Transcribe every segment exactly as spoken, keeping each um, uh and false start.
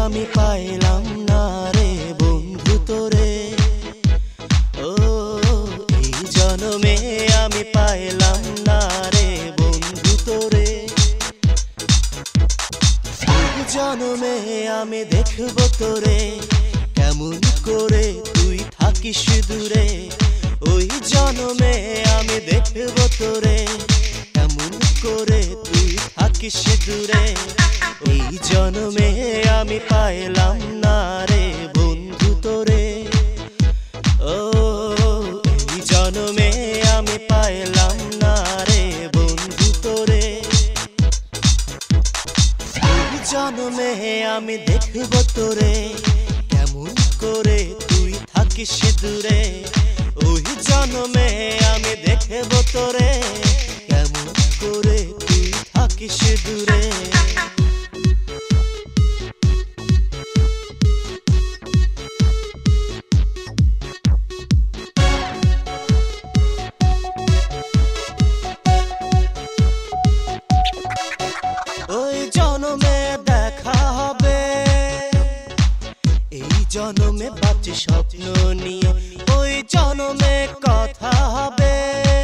আমি পাইলাম না রে বন্ধু তোরে। ও এই জনমে আমি পাইলাম না রে বন্ধু তোরে। এই জনমে আমি দেখব তোরে কেমন করে তুই থাকিস দূরে। ওই জনমে আমি দেখব তোরে কেমন করে তুই থাকিস দূরে। এই জনমে আমি পাইলাম না রে বন্ধু তোরে। ও এই জনমে আমি পাইলাম না রে বন্ধু তোরে। এই জনমে আমি দেখব তোরে কেমন করে তুই থাকিস দূরে। ওই জনমে আমি দেখব তোরে কেমন করে তুই থাকিস দূরে। ওই জনমে দেখা হবে, এই জনমে বাঁচি স্বপ্ন নিয়ে। ওই জনমে কথা হবে,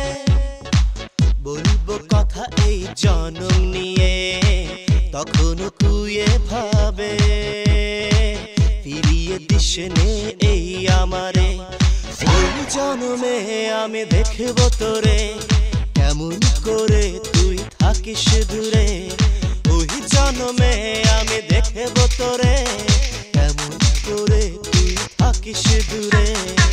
বলবো কথা এই জনম নিয়ে। তখন কুয়ে ভাবে ফিরিয়ে দিস নে এই আমারে। ওই জনমে আমি দেখব তোরে কেমন করে তুই থাকিস দূরে। ওই জনমে আমি দেখব তোরে কেমন করে তুই থাকিস দূরে।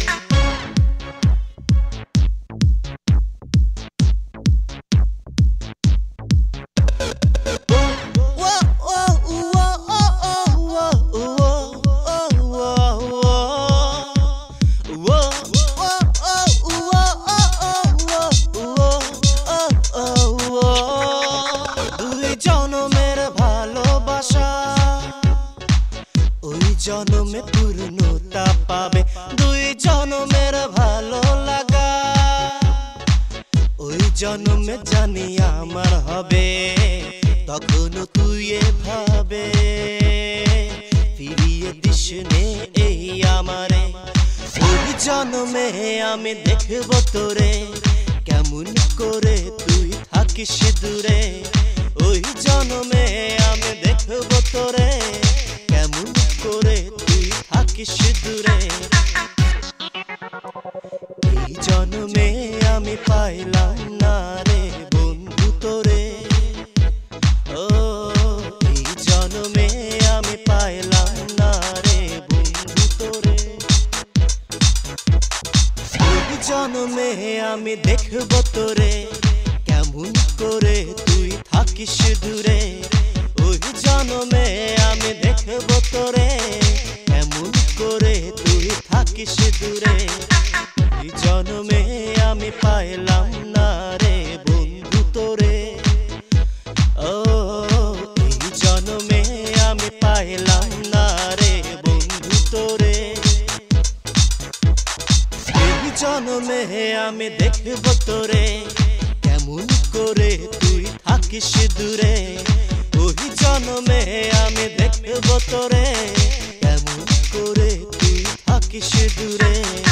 জনমে পূর্ণতা পাবে দুই জনমের ভালো লাগা। ওই জনমে জানি আমার হবে, তখন কুয়ে ভাবে ফিরিয়ে দিস নে এই আমারে। ওই জনমে আমি দেখব তোরে কেমন করে তুই থাকিস দূরে। ওই জনমে আমি দেখব তোরে কেমন করে তুই থাকিস দূরে। এই জনমে আমি পাইলাম না রে বন্ধু তোরে। ও এই জনমে আমি পাইলাম না রে বন্ধু তোরে। ওই জনমে আমি দেখব তোরে কেমন করে তুই থাকিস দূরে। ওই জনমে আমি দেখব তোরে কেমন করে তুই থাকিস দূরে। এই জনমে আমি পাইলাম না রে বন্ধু তোরে। ও এই জনমে আমি পাইলাম না রে বন্ধু তোরে। এই জনমে আমি দেখব তোরে কেমন করে তুই থাকিস দূরে। ওই জনমে আমি দেখব তোরে কেমন করে তুই থাকিস দূরে।